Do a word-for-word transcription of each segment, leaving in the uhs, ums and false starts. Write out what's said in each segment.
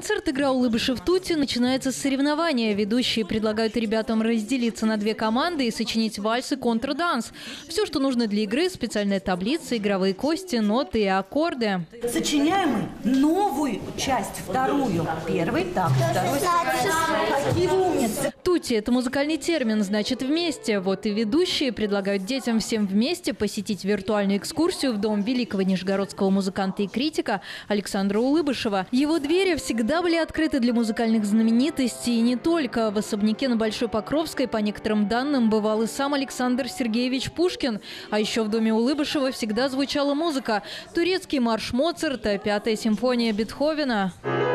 Концерт «Игра улыбышев Тутти» начинается с соревнования. Ведущие предлагают ребятам разделиться на две команды и сочинить вальс и контрданс. Все, что нужно для игры – специальная таблица, игровые кости, ноты и аккорды. Сочиняем мы новую часть, вторую. Первый так, второй. Какие вы умницы. Тутти – это музыкальный термин, значит «вместе». Вот и ведущие предлагают детям всем вместе посетить виртуальную экскурсию в дом великого нижегородского музыканта и критика Александра Улыбышева. Его двери всегда были открыты для музыкальных знаменитостей и не только. В особняке на Большой Покровской, по некоторым данным, бывал и сам Александр Сергеевич Пушкин. А еще в доме Улыбышева всегда звучала музыка. Турецкий марш Моцарта, пятая симфония Бетховена.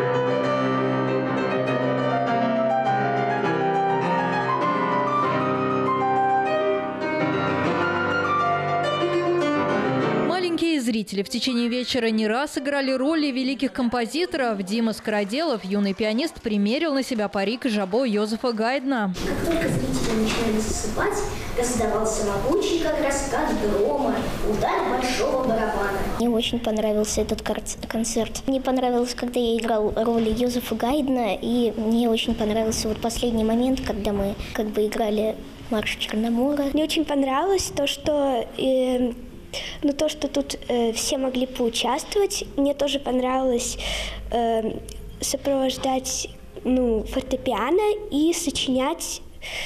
Зрители в течение вечера не раз играли роли великих композиторов. Дима Скороделов, юный пианист, примерил на себя парик Жабо Йозефа Гайдна. Как только зрители начинали засыпать, раздавался могучий, как раскат грома, удар большого барабана. Мне очень понравился этот концерт. Мне понравилось, когда я играл роли Йозефа Гайдна, и мне очень понравился вот последний момент, когда мы как бы играли марш Черномора. Мне очень понравилось то, что... Э Ну, то, что тут э, все могли поучаствовать, мне тоже понравилось э, сопровождать ну, фортепиано и сочинять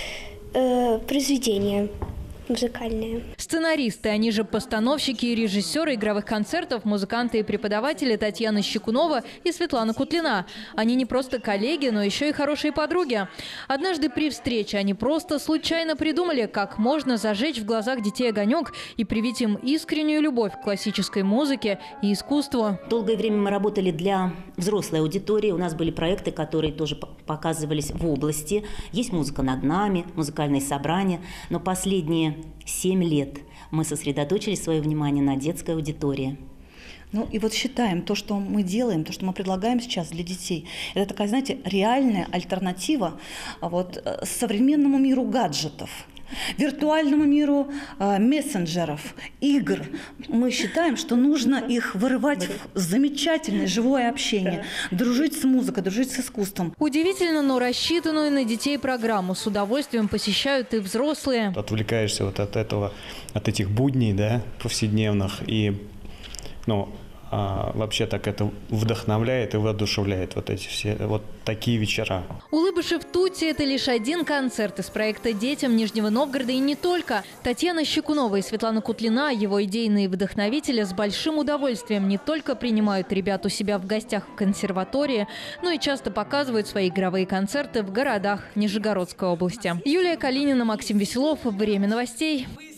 э, произведения музыкальные. Сценаристы, они же постановщики и режиссеры игровых концертов, музыканты и преподаватели Татьяна Щекунова и Светлана Кутлина. Они не просто коллеги, но еще и хорошие подруги. Однажды при встрече они просто случайно придумали, как можно зажечь в глазах детей огонек и привить им искреннюю любовь к классической музыке и искусству. Долгое время мы работали для взрослой аудитории. У нас были проекты, которые тоже показывались в области. Есть «Музыка над нами», музыкальные собрания. Но последние семь лет мы сосредоточили свое внимание на детской аудитории. Ну и вот считаем, то, что мы делаем, то, что мы предлагаем сейчас для детей, это такая, знаете, реальная альтернатива вот, современному миру гаджетов, виртуальному миру э, мессенджеров, игр. Мы считаем, что нужно их вырывать в замечательное живое общение, дружить с музыкой, дружить с искусством. Удивительно, но рассчитанную на детей программу с удовольствием посещают и взрослые. Отвлекаешься вот от этого, от этих будней, да, повседневных, и ну, а, вообще так это вдохновляет и воодушевляет вот эти все вот такие вечера. Улыбышев Тутти – это лишь один концерт из проекта «Детям Нижнего Новгорода» и не только. Татьяна Щекунова и Светлана Кутлина, его идейные вдохновители, с большим удовольствием не только принимают ребят у себя в гостях в консерватории, но и часто показывают свои игровые концерты в городах Нижегородской области. Юлия Калинина, Максим Веселов. Время новостей.